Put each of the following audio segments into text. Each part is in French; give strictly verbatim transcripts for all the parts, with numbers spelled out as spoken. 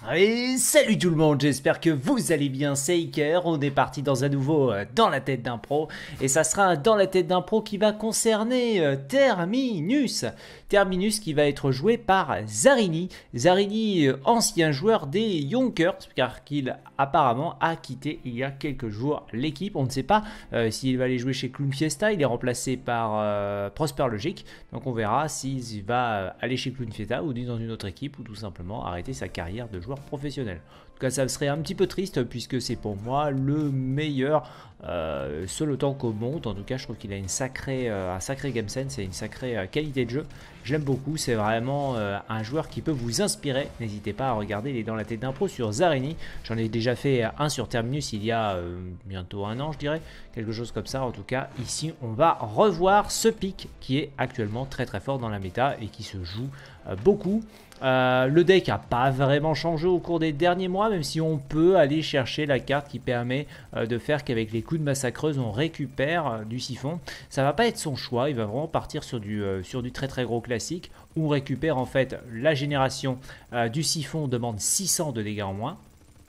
Et salut tout le monde, j'espère que vous allez bien, c'est Iker, on est parti dans un nouveau euh, Dans la tête d'un pro, et ça sera un Dans la tête d'un pro qui va concerner euh, Terminus. Terminus qui va être joué par Zarini, Zarini euh, ancien joueur des Yonkers, car qu'il apparemment a quitté il y a quelques jours l'équipe. On ne sait pas euh, s'il va aller jouer chez Clown Fiesta, il est remplacé par euh, Prosper Logic, donc on verra s'il va euh, aller chez Clown Fiesta ou dans une autre équipe, ou tout simplement arrêter sa carrière de joueur professionnel. En tout cas, ça serait un petit peu triste puisque c'est pour moi le meilleur euh, seul autant qu'au monde. En tout cas, je trouve qu'il a une sacrée, euh, un sacré game sense et une sacrée euh, qualité de jeu. Je l'aime beaucoup, c'est vraiment euh, un joueur qui peut vous inspirer. N'hésitez pas à regarder les Dans la tête d'un pro sur Zarini. J'en ai déjà fait un sur Terminus il y a euh, bientôt un an, je dirais. Quelque chose comme ça. En tout cas, ici, on va revoir ce pic qui est actuellement très très fort dans la méta et qui se joue euh, beaucoup. Euh, le deck n'a pas vraiment changé au cours des derniers mois, même si on peut aller chercher la carte qui permet euh, de faire qu'avec les coups de massacreuse on récupère euh, du siphon. Ça va pas être son choix, il va vraiment partir sur du, euh, sur du très très gros classique où on récupère en fait la génération euh, du siphon, demande six cents de dégâts en moins.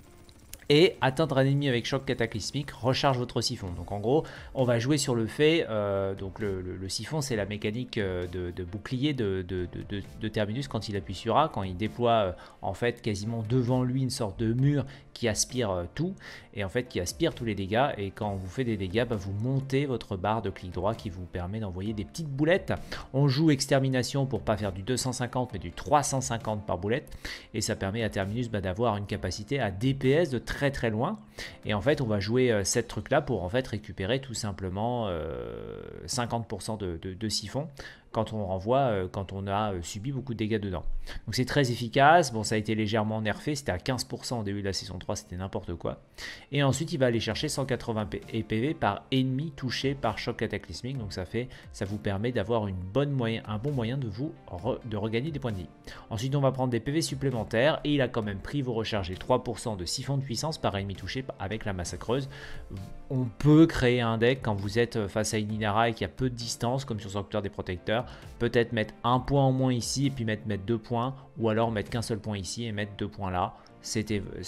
Et atteindre un ennemi avec choc cataclysmique recharge votre siphon. Donc en gros, on va jouer sur le fait, euh, donc le, le, le siphon c'est la mécanique de, de bouclier de, de, de, de Terminus quand il appuie sur A, quand il déploie euh, en fait quasiment devant lui une sorte de mur qui aspire euh, tout, et en fait qui aspire tous les dégâts, et quand vous faites des dégâts, bah, vous montez votre barre de clic droit qui vous permet d'envoyer des petites boulettes. On joue extermination pour pas faire du deux cent cinquante mais du trois cent cinquante par boulette, et ça permet à Terminus bah, d'avoir une capacité à D P S de très très loin, et en fait on va jouer euh, cette truc là pour en fait récupérer tout simplement euh, cinquante pour cent de, de, de siphon quand on renvoie, euh, quand on a euh, subi beaucoup de dégâts dedans. Donc c'est très efficace. Bon, ça a été légèrement nerfé, c'était à quinze pour cent au début de la saison trois, c'était n'importe quoi. Et ensuite il va aller chercher cent quatre-vingts P V par ennemi touché par choc cataclysmique, donc ça fait, ça vous permet d'avoir une bonne moyen, un bon moyen de vous re, de regagner des points de vie. Ensuite on va prendre des P V supplémentaires, et il a quand même pris, vous rechargez trois pour cent de siphon de puissance par ennemi touché avec la massacreuse. On peut créer un deck quand vous êtes face à une Inara et qu'il y a peu de distance, comme sur Sanctuaire des Protecteurs, peut-être mettre un point en moins ici et puis mettre, mettre deux points, ou alors mettre qu'un seul point ici et mettre deux points là. C'est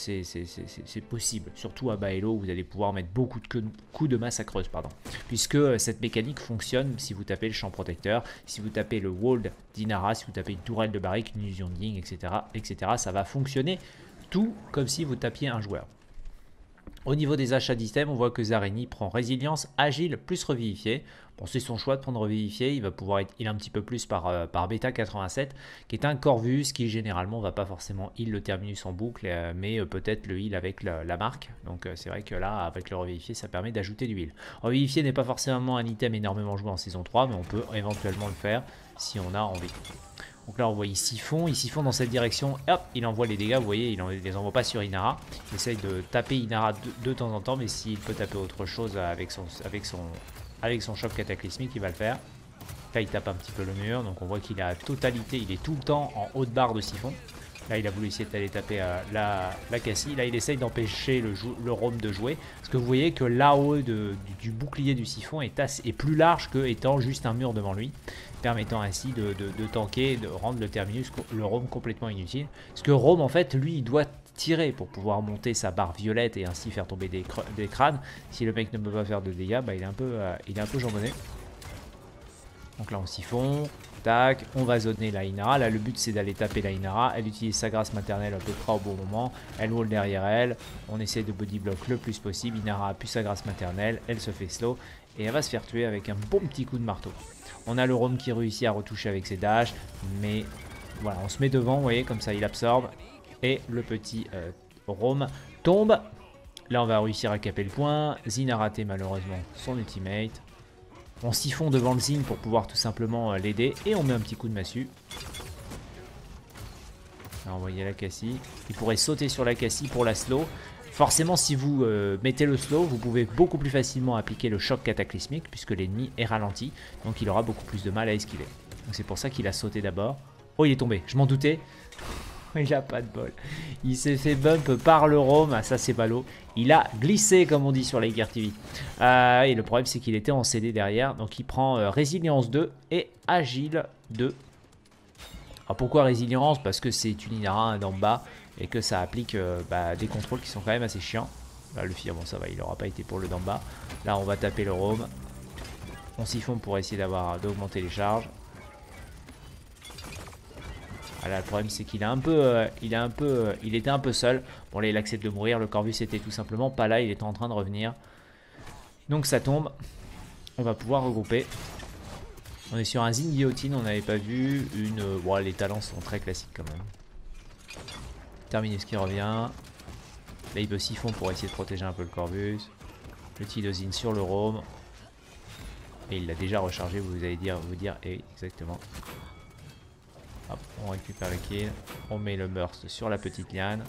possible, surtout à Baello où vous allez pouvoir mettre beaucoup de coups de massacreuse, pardon, puisque cette mécanique fonctionne si vous tapez le champ protecteur, si vous tapez le wall d'Inara, si vous tapez une tourelle de barrique, une illusion de ligne, et cetera, et cetera. Ça va fonctionner tout comme si vous tapiez un joueur. Au niveau des achats d'items, on voit que Zarini prend résilience, agile plus revivifié. Bon, c'est son choix de prendre revivifié, il va pouvoir être heal un petit peu plus par, euh, par Beta quatre-vingt-sept, qui est un Corvus qui généralement va pas forcément heal le Terminus en boucle, euh, mais euh, peut-être le heal avec la, la marque. Donc euh, c'est vrai que là, avec le revivifié, ça permet d'ajouter du heal. Revivifié n'est pas forcément un item énormément joué en saison trois, mais on peut éventuellement le faire si on a envie. Donc là on voit il siphon, il siphon dans cette direction, hop, il envoie les dégâts, vous voyez, il ne les envoie pas sur Inara. Il essaye de taper Inara de, de temps en temps, mais s'il peut taper autre chose avec son, avec son, avec son choc cataclysmique, il va le faire. Là il tape un petit peu le mur, donc on voit qu'il a la totalité, il est tout le temps en haute barre de siphon. Là il a voulu essayer d'aller taper euh, la, la Cassie, là il essaye d'empêcher le, le roam de jouer. Parce que vous voyez que l'A O E du, du bouclier du siphon est, assez, est plus large que étant juste un mur devant lui, permettant ainsi de, de, de tanker, de rendre le Terminus, le roam complètement inutile. Parce que roam en fait lui il doit tirer pour pouvoir monter sa barre violette et ainsi faire tomber des, des crânes. Si le mec ne peut pas faire de dégâts, bah, il est un peu, euh, il est un peu jambonné. Donc là on siphon, tac, on va zoner la Inara. Là le but c'est d'aller taper la Inara. Elle utilise sa grâce maternelle à peu près au bon moment. Elle wall derrière elle. On essaie de body block le plus possible. Inara a plus sa grâce maternelle. Elle se fait slow. Et elle va se faire tuer avec un bon petit coup de marteau. On a le roam qui réussit à retoucher avec ses dashs. Mais voilà, on se met devant, vous voyez, comme ça il absorbe. Et le petit euh, roam tombe. Là on va réussir à caper le point. Zin a raté malheureusement son ultimate. On siphon devant le Zin pour pouvoir tout simplement l'aider. Et on met un petit coup de massue. Là, on voyait la Cassie. Il pourrait sauter sur la Cassie pour la slow. Forcément, si vous euh, mettez le slow, vous pouvez beaucoup plus facilement appliquer le choc cataclysmique puisque l'ennemi est ralenti. Donc il aura beaucoup plus de mal à esquiver. Donc c'est pour ça qu'il a sauté d'abord. Oh, il est tombé. Je m'en doutais. Il a pas de bol. Il s'est fait bump par le roam. Ah, ça, c'est ballot. Il a glissé, comme on dit sur la Gear T V. Euh, et le problème, c'est qu'il était en C D derrière. Donc, il prend euh, résilience deux et agile deux. Alors, pourquoi résilience? Parce que c'est une Inara d'en bas. et que ça applique euh, bah, des contrôles qui sont quand même assez chiants. Là, le Fear, bon ça va, il n'aura pas été pour le d'en bas. Là on va taper le roam. On siphon pour essayer d'avoir d'augmenter les charges. Voilà, le problème c'est qu'il est un peu, euh, il est un peu, euh, il était un peu seul. Bon là il accepte de mourir. Le Corvus était tout simplement pas là. Il était en train de revenir. Donc ça tombe. On va pouvoir regrouper. On est sur un Zin guillotine. On n'avait pas vu une. Euh, bon, les talents sont très classiques quand même. Terminus qui revient. Là il peut siphon pour essayer de protéger un peu le Corvus. Petit de Zin sur le roam. Et il l'a déjà rechargé. Vous allez dire, vous dire, et exactement. Hop, on récupère le kill, on met le burst sur la petite liane.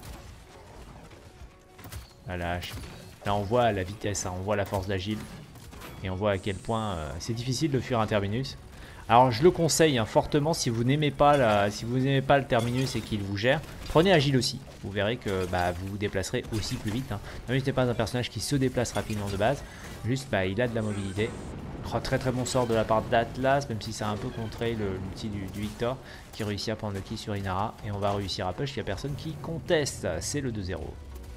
La lâche. Là on voit la vitesse, hein, on voit la force d'agile. Et on voit à quel point euh, c'est difficile de fuir un terminus. Alors je le conseille hein, fortement si vous n'aimez pas, la, si vous n'aimez pas le terminus et qu'il vous gère. Prenez agile aussi, vous verrez que bah, vous vous déplacerez aussi plus vite. Hein. Terminus n'est pas un personnage qui se déplace rapidement de base. Juste bah, il a de la mobilité. Oh, très très bon sort de la part d'Atlas, même si ça a un peu contré l'outil du, du Victor qui réussit à prendre le kill sur Inara. Et on va réussir à push, il n'y a personne qui conteste, c'est le deux zéro.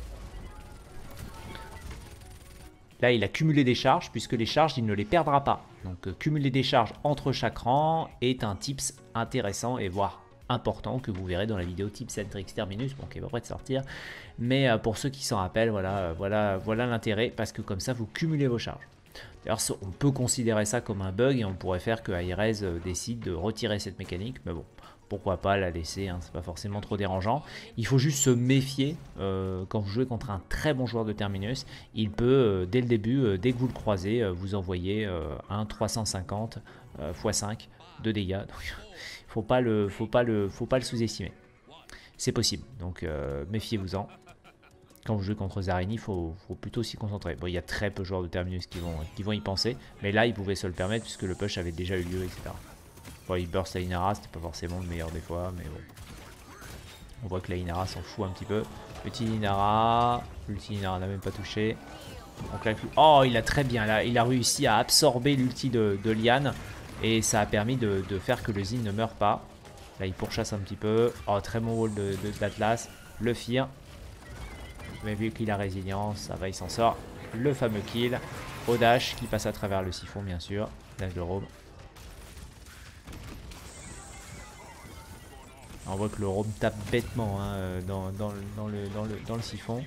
Là il a cumulé des charges, puisque les charges il ne les perdra pas. Donc euh, cumuler des charges entre chaque rang est un tips intéressant et voire important que vous verrez dans la vidéo Tips and Tricks Terminus, bon qui est pas prêt de sortir. Mais euh, pour ceux qui s'en rappellent, voilà, euh, voilà, voilà l'intérêt, parce que comme ça vous cumulez vos charges. D'ailleurs, on peut considérer ça comme un bug et on pourrait faire que Hi-Rez décide de retirer cette mécanique, mais bon, pourquoi pas la laisser, hein, c'est pas forcément trop dérangeant. Il faut juste se méfier euh, quand vous jouez contre un très bon joueur de Terminus. Il peut, euh, dès le début, euh, dès que vous le croisez, euh, vous envoyer euh, un trois cent cinquante euh, fois cinq de dégâts. Donc, faut pas le, faut pas le, faut pas le sous-estimer. C'est possible, donc euh, méfiez-vous-en. Quand vous jouez contre Zarini, il faut, faut plutôt s'y concentrer. Bon, il y a très peu de joueurs de Terminus qui vont, qui vont y penser, mais là, ils pouvaient se le permettre puisque le push avait déjà eu lieu, et cetera. Bon, il burst à Inara, c'était pas forcément le meilleur des fois, mais bon. On voit que la Inara s'en fout un petit peu. Petit Inara, l'ulti Inara n'a même pas touché. Donc là, oh, il a très bien, là, il a réussi à absorber l'ulti de, de Liane, et ça a permis de, de faire que le Zin ne meure pas. Là, il pourchasse un petit peu. Oh, très bon wall de, de, d'Atlas. Le Fear. Mais vu qu'il a résilience, ça va, il s'en sort. Le fameux kill. Au dash qui passe à travers le siphon, bien sûr. Dash de roam. On voit que le roam tape bêtement hein, dans, dans, dans, le, dans, le, dans le siphon.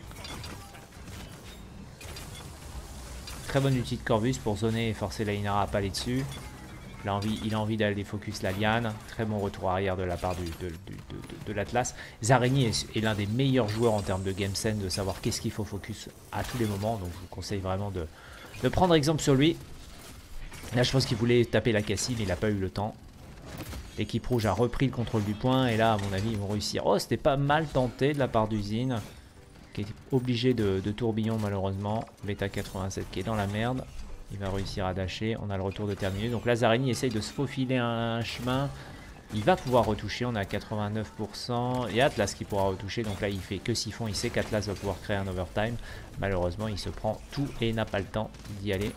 Très bonne ulti de Corvus pour zoner et forcer la Inara à pas aller dessus. Il a envie, il a envie d'aller focus la liane. Très bon retour arrière de la part du, de, de, de, de, de l'Atlas. Zarini est, est l'un des meilleurs joueurs en termes de game sense, de savoir qu'est-ce qu'il faut focus à tous les moments. Donc je vous conseille vraiment de, de prendre exemple sur lui. Là je pense qu'il voulait taper la Cassie mais il n'a pas eu le temps. L'équipe rouge a repris le contrôle du point et là à mon avis ils vont réussir. Oh c'était pas mal tenté de la part d'Usine, qui est obligé de, de tourbillon malheureusement. Beta quatre-vingt-sept qui est dans la merde. Il va réussir à dasher, on a le retour de Terminus. Donc là Zarini essaye de se faufiler un, un chemin. Il va pouvoir retoucher, on est à quatre-vingt-neuf pour cent. Et Atlas qui pourra retoucher, donc là il fait que siphon. Il sait qu'Atlas va pouvoir créer un overtime. Malheureusement il se prend tout et n'a pas le temps d'y aller.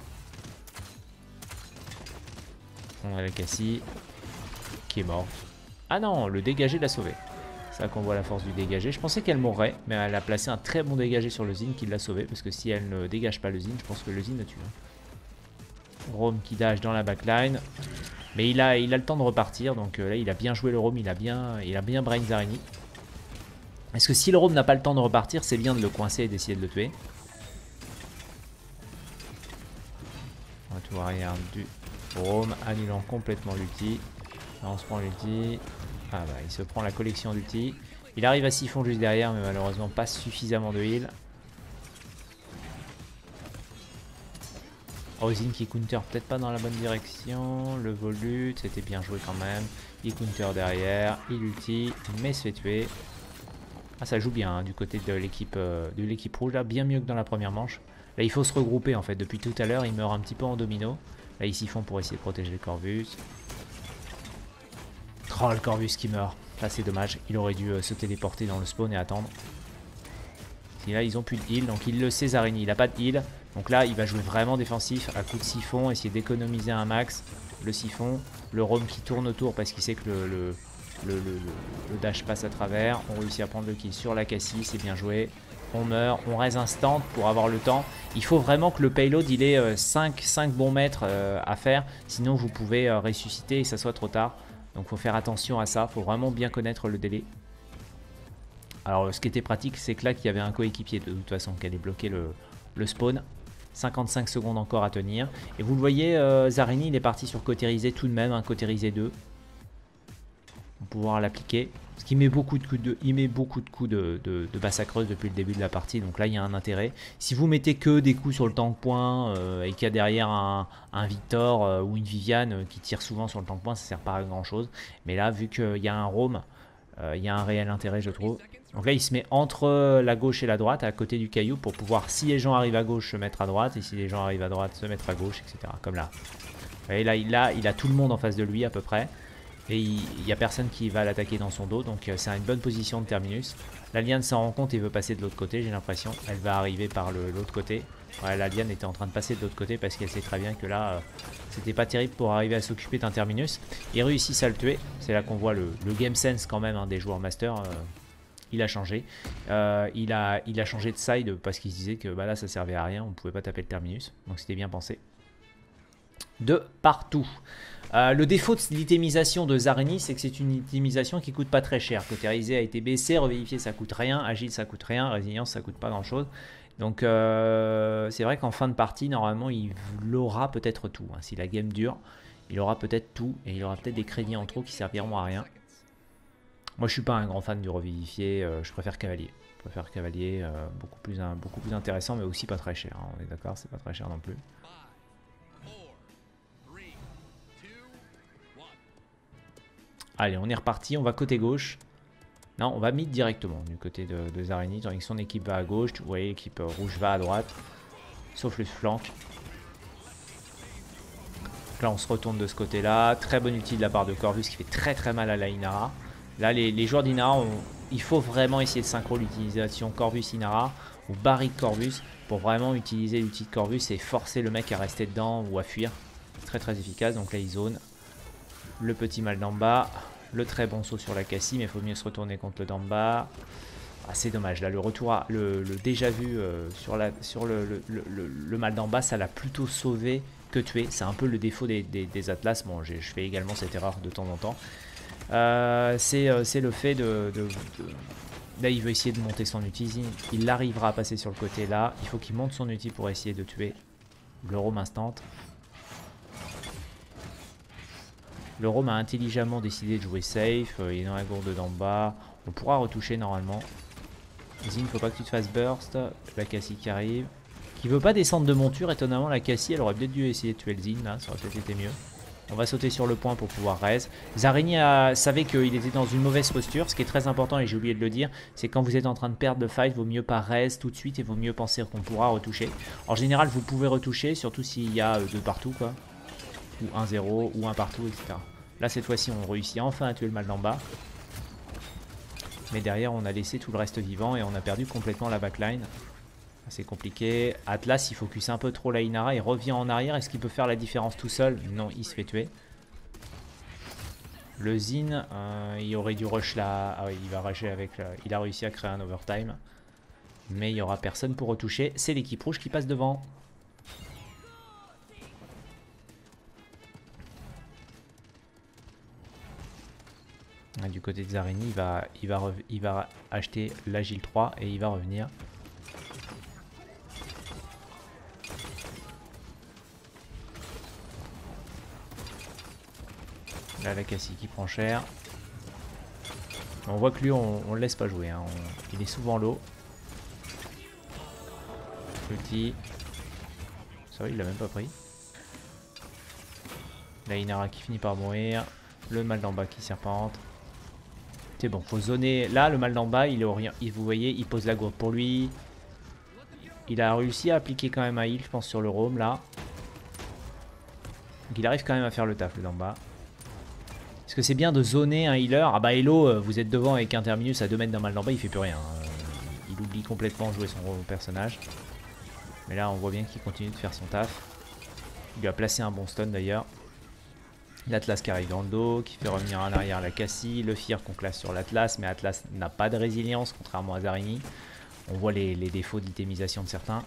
On a la Cassie qui est morte. Ah non, le dégagé l'a sauvé. C'est là qu'on voit la force du dégagé. Je pensais qu'elle mourrait, mais elle a placé un très bon dégagé sur le Zin qui l'a sauvé. Parce que si elle ne dégage pas le Zin, je pense que le Zin la tue. Roam qui dash dans la backline. Mais il a, il a le temps de repartir. Donc euh, là, il a bien joué le Roam. Il a bien, il a bien brain Zarini. Est-ce que si le Roam n'a pas le temps de repartir, c'est bien de le coincer et d'essayer de le tuer. Retour arrière du Roam, annulant complètement l'ulti. Là, on se prend l'ulti. Ah bah, il se prend la collection d'ulti. Il arrive à siphon juste derrière, mais malheureusement pas suffisamment de heal. Ozin qui counter peut-être pas dans la bonne direction. Le volute, c'était bien joué quand même. Il counter derrière, il ulti, mais se fait tuer. Ah ça joue bien hein, du côté de l'équipe euh, de l'équipe rouge là, bien mieux que dans la première manche. Là il faut se regrouper en fait, depuis tout à l'heure il meurt un petit peu en domino. Là ils s'y font pour essayer de protéger le Corvus. Oh le Corvus qui meurt, là c'est dommage, il aurait dû euh, se téléporter dans le spawn et attendre. Et là ils ont plus de heal, donc il le sait Zarini, il a pas de heal. Donc là il va jouer vraiment défensif à coup de siphon, essayer d'économiser un max. Le siphon, le roam qui tourne autour parce qu'il sait que le, le, Le, le, le, le dash passe à travers. On réussit à prendre le kill sur la Cassie. C'est bien joué. On meurt. On reste instant pour avoir le temps. Il faut vraiment que le payload il ait euh, cinq, cinq bons mètres euh, à faire. Sinon vous pouvez euh, ressusciter et ça soit trop tard. Donc il faut faire attention à ça. Il faut vraiment bien connaître le délai. Alors ce qui était pratique c'est que là qu'il y avait un coéquipier de toute façon qui allait bloquer le, le spawn. cinquante-cinq secondes encore à tenir. Et vous le voyez, euh, Zarini il est parti sur cautérisé tout de même, un cautérisé deux. Pour pouvoir l'appliquer. Parce qu'il met beaucoup de coups de, il met beaucoup de coups de, de, de basse à creuse depuis le début de la partie. Donc là il y a un intérêt. Si vous mettez que des coups sur le tank point euh, et qu'il y a derrière un, un Victor euh, ou une Viviane euh, qui tire souvent sur le tank point, ça sert pas à grand chose. Mais là vu qu'il y a un roam, euh, il y a un réel intérêt je trouve. Donc là il se met entre la gauche et la droite à côté du caillou pour pouvoir si les gens arrivent à gauche se mettre à droite et si les gens arrivent à droite se mettre à gauche, et cetera. Comme là. Vous voyez là il a, il a tout le monde en face de lui à peu près. Et il n'y a personne qui va l'attaquer dans son dos. Donc euh, c'est une bonne position de Terminus. L'Alien s'en rend compte et veut passer de l'autre côté, j'ai l'impression. Elle va arriver par l'autre côté. Ouais, l'Alien était en train de passer de l'autre côté parce qu'elle sait très bien que là, euh, c'était pas terrible pour arriver à s'occuper d'un Terminus. Ils réussissent à le tuer. C'est là qu'on voit le, le game sense quand même hein, des joueurs master. Euh, il a changé. Euh, il, a, il a changé de side parce qu'il se disait que bah, là ça servait à rien. On ne pouvait pas taper le Terminus. Donc c'était bien pensé. De partout. Euh, le défaut de l'itemisation de Zarini, c'est que c'est une itemisation qui coûte pas très cher. Cautérisé a été baissé, revivifié ça coûte rien, agile ça coûte rien, résilience ça coûte pas grand chose. Donc euh, c'est vrai qu'en fin de partie, normalement il aura peut-être tout. Hein. Si la game dure, il aura peut-être tout et il aura peut-être des crédits en trop qui serviront à rien. Moi je suis pas un grand fan du revivifié, euh, je préfère cavalier. Je préfère cavalier, euh, beaucoup, plus, hein, beaucoup plus intéressant mais aussi pas très cher. Hein. On est d'accord, c'est pas très cher non plus. Allez, on est reparti, on va côté gauche. Non, on va mid directement du côté de, de Zarini, tandis que son équipe va à gauche. Vous voyez, l'équipe rouge va à droite, sauf le flanc. Là, on se retourne de ce côté-là. Très bon outil de la part de Corvus qui fait très très mal à la Inara. Là, les, les joueurs d'Inara, il faut vraiment essayer de synchro l'utilisation Corvus-Inara ou Barrick Corvus pour vraiment utiliser l'outil de Corvus et forcer le mec à rester dedans ou à fuir. Très très efficace, donc là, il zone. Le petit mal d'en bas, le très bon saut sur la Cassie, mais il faut mieux se retourner contre le d'en bas. Ah, c'est dommage, là le retour, à, le, le déjà vu euh, sur, la, sur le, le, le, le, le mal d'en bas, ça l'a plutôt sauvé que tué. C'est un peu le défaut des, des, des Atlas, bon je fais également cette erreur de temps en temps. Euh, c'est euh, le fait de, de, de... Là il veut essayer de monter son outil, il arrivera à passer sur le côté là, il faut qu'il monte son outil pour essayer de tuer le roam instant. Le Rome a intelligemment décidé de jouer safe, il est dans la gourde d'en bas, on pourra retoucher normalement. Zin, faut pas que tu te fasses burst, la Cassie qui arrive, qui veut pas descendre de monture, étonnamment la Cassie elle aurait peut-être dû essayer de tuer le Zin là, ça aurait peut-être été mieux. On va sauter sur le point pour pouvoir raise. Zarini a, savait qu'il était dans une mauvaise posture, ce qui est très important et j'ai oublié de le dire, c'est quand vous êtes en train de perdre le fight, vaut mieux pas raise tout de suite et vaut mieux penser qu'on pourra retoucher. En général vous pouvez retoucher, surtout s'il y a deux partout quoi. Ou un zéro, ou un partout, et cetera. Là, cette fois-ci, on réussit enfin à tuer le mal d'en bas. Mais derrière, on a laissé tout le reste vivant et on a perdu complètement la backline. C'est compliqué. Atlas, il focus un peu trop la Inara. Il revient en arrière. Est-ce qu'il peut faire la différence tout seul? Non, il se fait tuer. Le Zin, euh, il aurait dû rush là. Ah oui, il va rusher avec... La... Il a réussi à créer un overtime. Mais il n'y aura personne pour retoucher. C'est l'équipe rouge qui passe devant. Du côté de Zarini, il va, il va, il va acheter l'Agile trois et il va revenir. Là, la Cassie qui prend cher. On voit que lui, on ne le laisse pas jouer. Hein. On, il est souvent low. Petit. Ça va, il l'a même pas pris. La Inara qui finit par mourir. Le mal d'en bas qui serpente. C'est bon, faut zoner. Là, le mal d'en bas, il est orient. Vous voyez, il pose la gourde pour lui. Il a réussi à appliquer quand même un heal, je pense, sur le roam là. Donc il arrive quand même à faire le taf, le d'en bas. Est-ce que c'est bien de zoner un healer? Ah bah Hello, vous êtes devant avec un terminus à deux mètres d'un mal d'en bas, il fait plus rien. Il oublie complètement de jouer son personnage. Mais là, on voit bien qu'il continue de faire son taf. Il lui a placé un bon stun d'ailleurs. L'Atlas qui arrive dans le dos, qui fait revenir en arrière la Cassie, le Fear qu'on classe sur l'Atlas, mais Atlas n'a pas de résilience contrairement à Zarini. On voit les, les défauts d'itémisation de certains.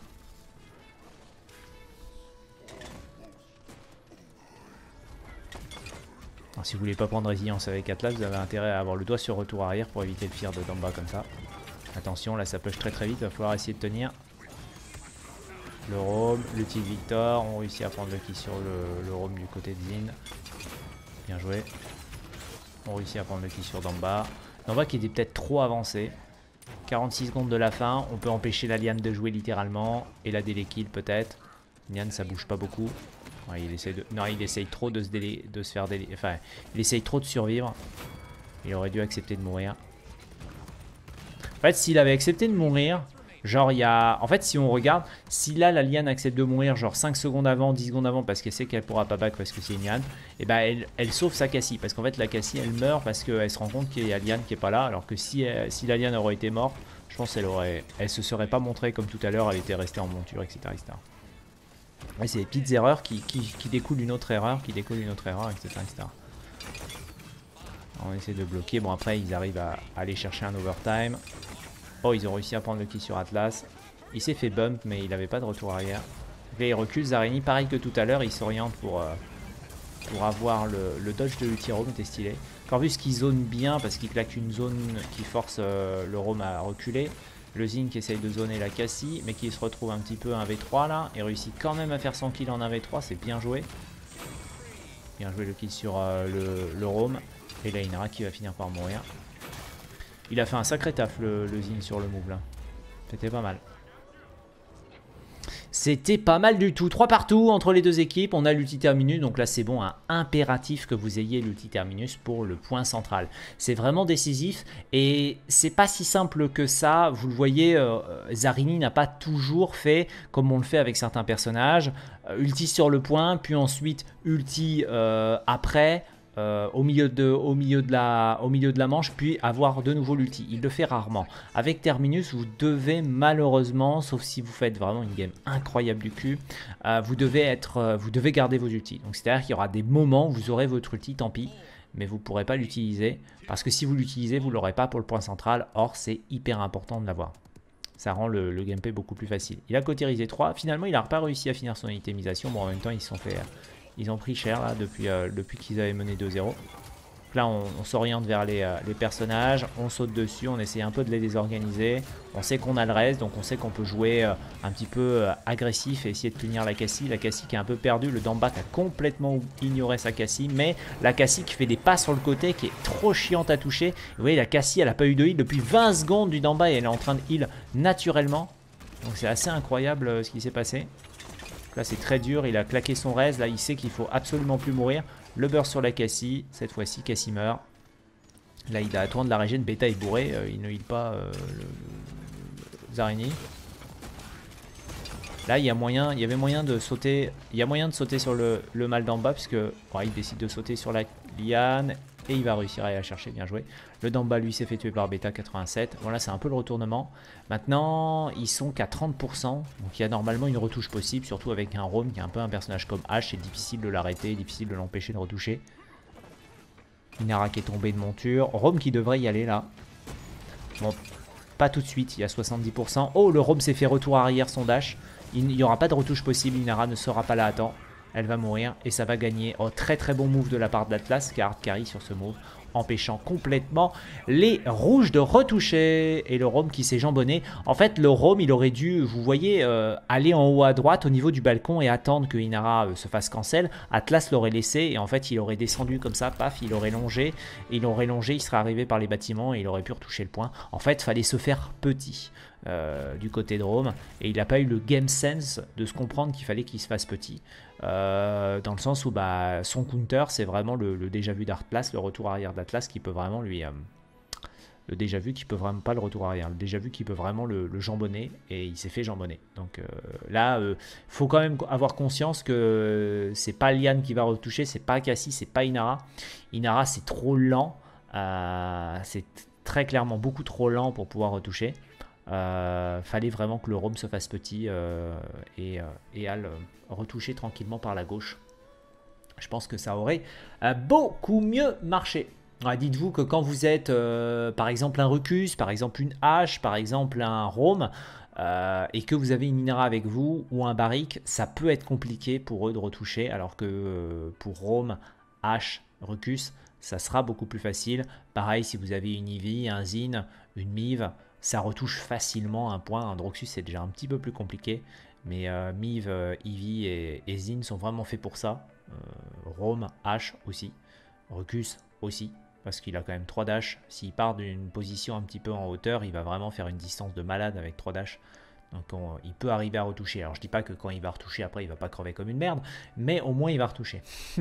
Alors, si vous voulez pas prendre résilience avec Atlas, vous avez intérêt à avoir le doigt sur retour arrière pour éviter le Fear de Damba comme ça. Attention, là ça push très très vite, il va falloir essayer de tenir. Le roam, l'ulti de Victor, on réussit à prendre le kill sur le, le roam du côté de Zin. Bien joué. On réussit à prendre le kill sur Damba. Damba qui était peut-être trop avancé. quarante-six secondes de la fin, on peut empêcher la Liane de jouer littéralement. Et la délai kill peut-être. Liane ça bouge pas beaucoup. Ouais, il essaye de... Non, il essaye trop de se, délai... de se faire délai... Enfin, il essaye trop de survivre. Il aurait dû accepter de mourir. En fait, s'il avait accepté de mourir... Genre il y a... En fait si on regarde, si là la Liane accepte de mourir genre cinq secondes avant, dix secondes avant parce qu'elle sait qu'elle pourra pas back parce que c'est une Liane, et bah elle, elle sauve sa Cassie. Parce qu'en fait la Cassie elle meurt parce qu'elle se rend compte qu'il y a Liane qui est pas là. Alors que si, elle, si la Liane aurait été morte, je pense qu'elle aurait... Elle se serait pas montrée comme tout à l'heure, elle était restée en monture, et cetera et cetera. Ouais, c'est des petites erreurs qui, qui, qui découlent d'une autre erreur, qui découlent d'une autre erreur, et cetera et cetera. On essaie de bloquer, bon après ils arrivent à, à aller chercher un overtime. Oh, ils ont réussi à prendre le kill sur Atlas. Il s'est fait bump, mais il n'avait pas de retour arrière. Là, il recule. Zarini, pareil que tout à l'heure, il s'oriente pour, euh, pour avoir le, le dodge de l'ulti roam. C'était stylé. Corvus qui zone bien parce qu'il claque une zone qui force euh, le roam à reculer. Le Zin qui essaye de zoner la Cassie, mais qui se retrouve un petit peu un v trois là. Et réussit quand même à faire son kill en un v trois. C'est bien joué. Bien joué le kill sur euh, le, le roam. Et là, Inara qui va finir par mourir. Il a fait un sacré taf le, le Zin sur le move là. C'était pas mal. C'était pas mal du tout. trois partout entre les deux équipes. On a l'ulti terminus. Donc là c'est bon, un impératif que vous ayez l'ulti terminus pour le point central. C'est vraiment décisif. Et c'est pas si simple que ça. Vous le voyez, euh, Zarini n'a pas toujours fait comme on le fait avec certains personnages. Euh, ulti sur le point, puis ensuite ulti euh, après. Euh, au, milieu de, au, milieu de la, au milieu de la manche, puis avoir de nouveau l'ulti. Il le fait rarement. Avec Terminus, vous devez malheureusement, sauf si vous faites vraiment une game incroyable du cul, euh, vous, devez être, euh, vous devez garder vos ultis. Donc c'est-à-dire qu'il y aura des moments où vous aurez votre ulti, tant pis, mais vous ne pourrez pas l'utiliser, parce que si vous l'utilisez, vous ne l'aurez pas pour le point central. Or, c'est hyper important de l'avoir. Ça rend le, le gameplay beaucoup plus facile. Il a cautérisé trois. Finalement, il n'a pas réussi à finir son itemisation. Bon, en même temps, ils se sont fait... Ils ont pris cher là depuis, euh, depuis qu'ils avaient mené deux zéro. Là on, on s'oriente vers les, euh, les personnages, on saute dessus, on essaie un peu de les désorganiser. On sait qu'on a le reste, donc on sait qu'on peut jouer euh, un petit peu euh, agressif et essayer de punir la Cassie. La Cassie qui est un peu perdue, le Damba qui a complètement ignoré sa Cassie. Mais la Cassie qui fait des pas sur le côté, qui est trop chiante à toucher. Vous voyez la Cassie elle n'a pas eu de heal depuis vingt secondes du Damba et elle est en train de heal naturellement. Donc c'est assez incroyable euh, ce qui s'est passé. Là c'est très dur, il a claqué son res, là il sait qu'il faut absolument plus mourir. Le burst sur la Cassie, cette fois-ci Cassie meurt. Là il a tourné de la régène, Beta est bourré, euh, il ne heal pas euh, le, le Zarini. Là il y a moyen, il y avait moyen de sauter, il y a moyen de sauter sur le, le mal d'en bas puisque ouais, il décide de sauter sur la liane et il va réussir à aller la chercher, bien joué. Le d'en bas lui s'est fait tuer par Beta quatre-vingt-sept. Voilà, c'est un peu le retournement. Maintenant ils sont qu'à trente pour cent, donc il y a normalement une retouche possible, surtout avec un roam qui est un peu un personnage comme H. C'est difficile de l'arrêter, difficile de l'empêcher de retoucher. Inara qui est tombé de monture, roam qui devrait y aller là. Bon, pas tout de suite, il y a soixante-dix pour cent. Oh, le roam s'est fait retour arrière son dash. Il n'y aura pas de retouche possible, Inara ne sera pas là à temps. Elle va mourir et ça va gagner. Oh, très très bon move de la part d'Atlas qui a hard carry sur ce move, empêchant complètement les rouges de retoucher. Et le roam qui s'est jambonné. En fait, le roam, il aurait dû, vous voyez, euh, aller en haut à droite au niveau du balcon et attendre que Inara euh, se fasse cancel. Atlas l'aurait laissé et en fait, il aurait descendu comme ça, paf, il aurait longé. Il aurait longé, il serait arrivé par les bâtiments et il aurait pu retoucher le point. En fait, il fallait se faire petit. Euh, du côté de Rome et il n'a pas eu le game sense de se comprendre qu'il fallait qu'il se fasse petit euh, dans le sens où bah, son counter c'est vraiment le, le déjà vu d'Atlas, le retour arrière d'Atlas qui peut vraiment lui euh, le déjà vu qui peut vraiment pas le retour arrière, le déjà vu qui peut vraiment le, le jambonner et il s'est fait jambonner. Donc euh, là il euh, faut quand même avoir conscience que c'est pas Liane qui va retoucher, c'est pas Cassie, c'est pas Inara. Inara c'est trop lent, euh, c'est très clairement beaucoup trop lent pour pouvoir retoucher. Euh, fallait vraiment que le roam se fasse petit euh, et, euh, et à le retoucher tranquillement par la gauche. je pense que ça aurait euh, beaucoup mieux marché. Dites-vous que quand vous êtes euh, par exemple un Rucus, par exemple une hache, par exemple un Rome, euh, et que vous avez une Inara avec vous ou un Barrique, ça peut être compliqué pour eux de retoucher, alors que euh, pour Rome, hache, Rucus, ça sera beaucoup plus facile. Pareil, si vous avez une Ivy, un Zin, une Mive, ça retouche facilement un point. Un Droxus, c'est déjà un petit peu plus compliqué, mais euh, Mive, euh, Ivy et, et Zin sont vraiment faits pour ça. Euh, Rome, hache aussi, Rucus aussi. Parce qu'il a quand même trois dash. S'il part d'une position un petit peu en hauteur, il va vraiment faire une distance de malade avec trois dash. Donc on, il peut arriver à retoucher. Alors je dis pas que quand il va retoucher après, il va pas crever comme une merde. Mais au moins il va retoucher.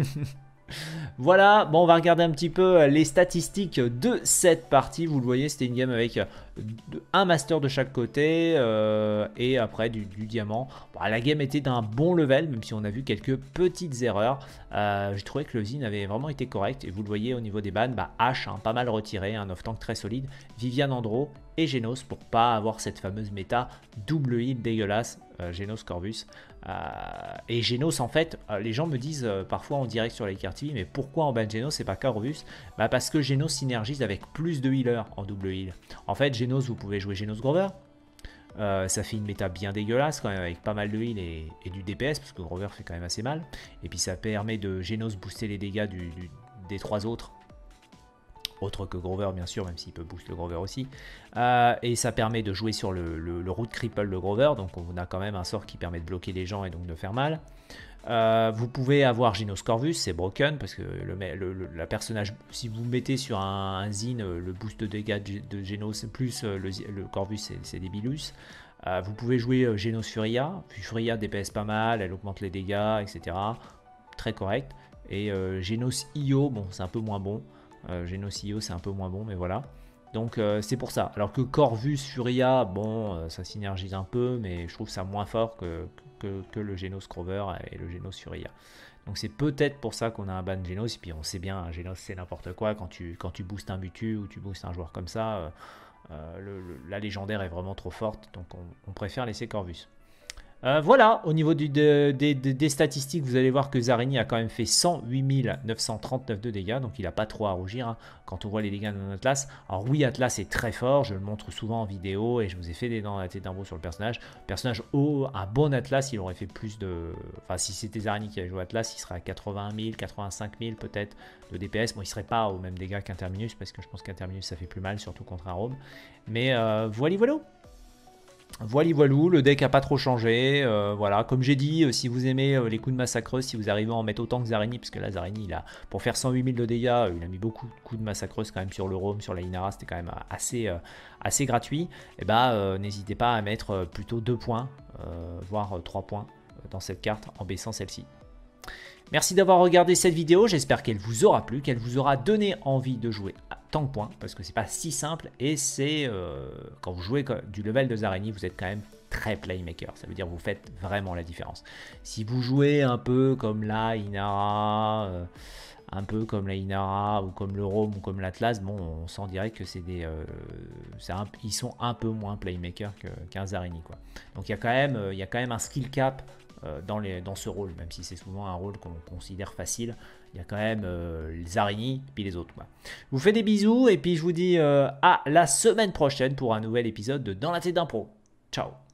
Voilà, bon on va regarder un petit peu les statistiques de cette partie. Vous le voyez, c'était une game avec un master de chaque côté euh, et après du, du diamant. Bon, la game était d'un bon level, même si on a vu quelques petites erreurs. Euh, J'ai trouvé que le Zin avait vraiment été correct. Et vous le voyez au niveau des bans, bah, H hein, pas mal retiré, un off-tank très solide. Vivian Andro et Genos pour pas avoir cette fameuse méta double heal dégueulasse. Euh, Genos Corvus. Euh, et Genos en fait, euh, les gens me disent euh, parfois en direct sur les cartes T V, mais pourquoi en ban Genos et pas Corvus? Bah parce que Genos synergise avec plus de healers en double heal. En fait Genos, vous pouvez jouer Genos Grover, euh, ça fait une méta bien dégueulasse quand même avec pas mal de heal et, et du D P S parce que Grover fait quand même assez mal. Et puis ça permet de Genos booster les dégâts du, du, des trois autres. Autre que Grover bien sûr, même s'il peut booster le Grover aussi. Euh, et ça permet de jouer sur le, le, le root cripple de Grover. Donc on a quand même un sort qui permet de bloquer les gens et donc de faire mal. Euh, vous pouvez avoir Genos Corvus, c'est broken parce que le, le, le la personnage, si vous mettez sur un, un Zin le boost de dégâts de, de Genos plus le, le Corvus c'est Débilus. Euh, vous pouvez jouer Genos Furia. Puis Furia D P S pas mal, elle augmente les dégâts, et cetera. Très correct. Et euh, Genos Io, bon c'est un peu moins bon. Euh, Genos Io c'est un peu moins bon mais voilà. Donc euh, c'est pour ça. Alors que Corvus, Furia, bon euh, ça synergise un peu mais je trouve ça moins fort que, que, que le Genos Grover et le Genos Furia. Donc c'est peut-être pour ça qu'on a un ban Genos. Et puis on sait bien, un Genos c'est n'importe quoi. Quand tu, quand tu boostes un Mutu ou tu boostes un joueur comme ça, euh, euh, le, le, la légendaire est vraiment trop forte. Donc on, on préfère laisser Corvus. Euh, voilà, au niveau du, de, de, de, des statistiques, vous allez voir que Zarini a quand même fait cent huit mille neuf cent trente-neuf de dégâts, donc il n'a pas trop à rougir hein, quand on voit les dégâts de Atlas. Alors oui, Atlas est très fort, je le montre souvent en vidéo et je vous ai fait des dents dans la tête d'un beau sur le personnage. Le personnage haut, un bon Atlas, il aurait fait plus de... Enfin, si c'était Zarini qui avait joué Atlas, il serait à quatre-vingt mille, quatre-vingt-cinq mille peut-être de D P S. Bon, il ne serait pas au même dégâts qu'Interminus, parce que je pense qu'Interminus ça fait plus mal, surtout contre un Rome. Mais euh, voilà, voilà. Voilà, voilou, le deck a pas trop changé, euh, voilà, comme j'ai dit, euh, si vous aimez euh, les coups de massacreuse, si vous arrivez à en mettre autant que Zarini, parce que là Zarini, il a, pour faire cent huit mille de dégâts, euh, il a mis beaucoup de coups de massacreuse quand même sur le Rome, sur la Inara, c'était quand même assez, euh, assez gratuit, et bah euh, n'hésitez pas à mettre euh, plutôt deux points, euh, voire euh, trois points euh, dans cette carte en baissant celle-ci. Merci d'avoir regardé cette vidéo, j'espère qu'elle vous aura plu, qu'elle vous aura donné envie de jouer à tant de points, parce que c'est pas si simple, et c'est, euh, quand vous jouez du level de Zarini, vous êtes quand même très playmaker, ça veut dire que vous faites vraiment la différence. Si vous jouez un peu comme la Inara, euh, un peu comme la Inara, ou comme le Rome, ou comme l'Atlas, bon, on sent direct que c'est des, euh, un, ils sont un peu moins playmaker qu'un Zarini, quoi. Donc il y a quand même, il y a quand même un skill cap Dans, les, dans ce rôle, même si c'est souvent un rôle qu'on considère facile, il y a quand même euh, les Zarini puis les autres. Quoi. Je vous fais des bisous et puis je vous dis euh, à la semaine prochaine pour un nouvel épisode de Dans la tête d'un pro. Ciao.